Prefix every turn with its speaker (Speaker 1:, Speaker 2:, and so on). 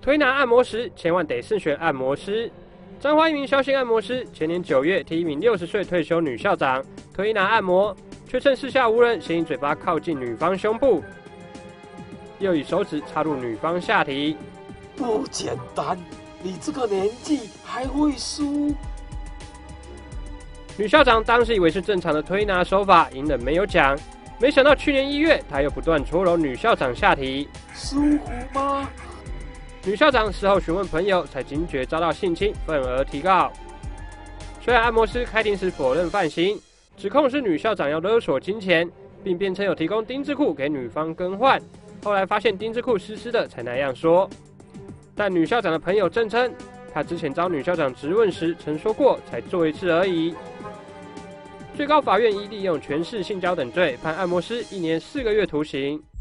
Speaker 1: 推拿按摩时千万得慎选按摩师。彰化一名萧姓按摩师前年9月替一名60岁退休女校长推拿按摩，却趁四下无人，先以嘴巴靠近女方胸部，又以手指插入女方下体。
Speaker 2: 不简单，你这个年纪还会输？
Speaker 1: 女校长当时以为是正常的推拿手法，隐忍没有讲。没想到去年1月，她又不断搓揉女校长下体，
Speaker 2: 舒服吗？
Speaker 1: 女校长事后询问朋友，才惊觉遭到性侵，愤而提告。虽然按摩师开庭时否认犯行，指控是女校长要勒索金钱，并辩称有提供丁字裤给女方更换，后来发现丁字裤湿湿的，才那样说。但女校长的朋友证称，她之前遭女校长质问时曾说过，才做一次而已。最高法院依利用权势性交等罪，判按摩师1年4个月徒刑。